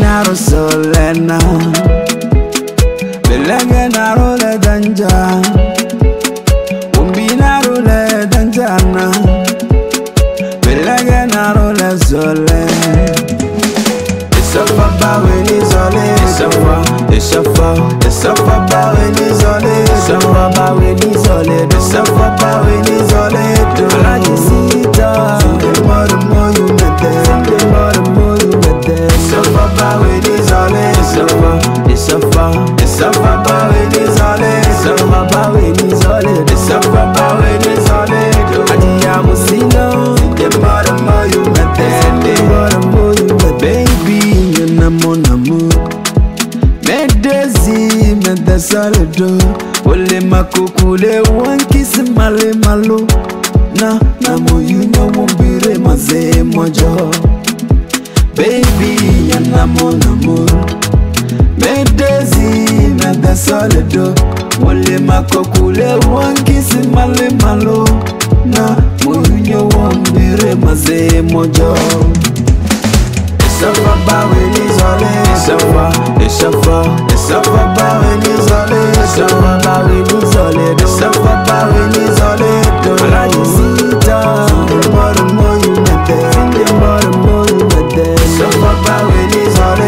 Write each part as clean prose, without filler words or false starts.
naro solena belenge naro le danja umbi naro le danjana belenge naro le zole Esafa bawe ni zole Esafa bawe ni zole Esafa bawe ni zole Esafa bawe ni zole Alaji sita Sinde moro moyu mete Sinde moro moyu mete Esafa bawe ni zole Esafa bawe ni zole Esafa bawe ni zole Esafa bawe ni zole Ajiya musino Sinde moro moyu mete Sinde moro moyu mete Baby mon amour Medezi medesaledo Ole makukule wankisi male malo Na moyunya wombire maze mojo Baby yana mon amour Medezi medesaledo Ole makukule wankisi male malo Na moyunya wombire maze mojo Esafa bawe ni zole Esafa bawe ni zole Esafa bawe ni zole Esafa bawe ni zole Alaji sita Sinde moro moyu mete Sinde moro moyu mete Esafa bawe ni zole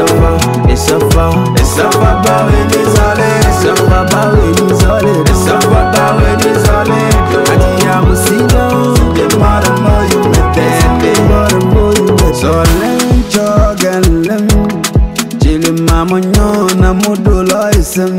Esafa bawe ni zole Esafa bawe ni zole Esafa bawe ni zole Ajiya musino Sinde moro moyu mete Sinde moro moyu mete Zole Jogalem Jili mamonyo na mudulo isem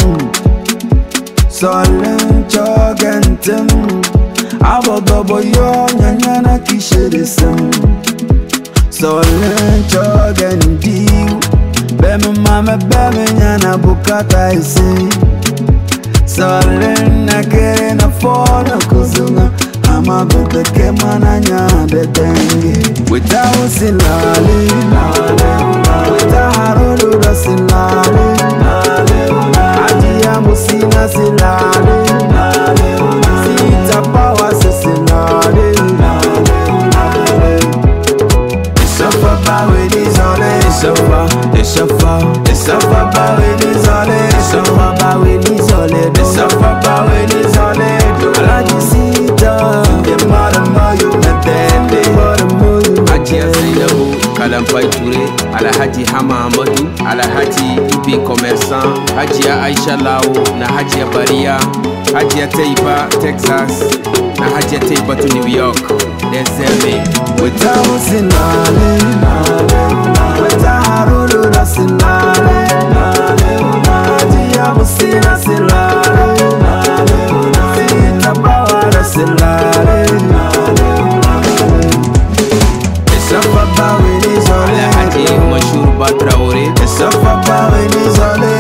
Solen jogentem Abodobo yo nyanyana kishirisem Solen jogendiu Beme mame beme nyana bukata isi Solen nakere na fona kuzunga Ama bete kemana nyade dengi Wita usilale Wita harulu rasilale Ajiya musina silale Sita pawa sesilale Esafa bawe ni zole Esafa bawe ni zole Esafa bawe ni zole Esafa bawe ni zole Alaji sita Sinde mara moyu mete Sinde mara moyu mete Hajiya Zainabu Kalampai Touré Alhaji Hama Amadou Alhaji Ibi Commerçant Hajiya Aisha Lao na Hajiya Baria Hajiya Taiba Texas na Hajiya Taiba to New York Dezeme Wita usilale Wita harulu rasilale Ajiya musina silale Sita bawa rasilale Esafa bawe ni zole Alhaji Mashur Batraore Esafa bawe ni zole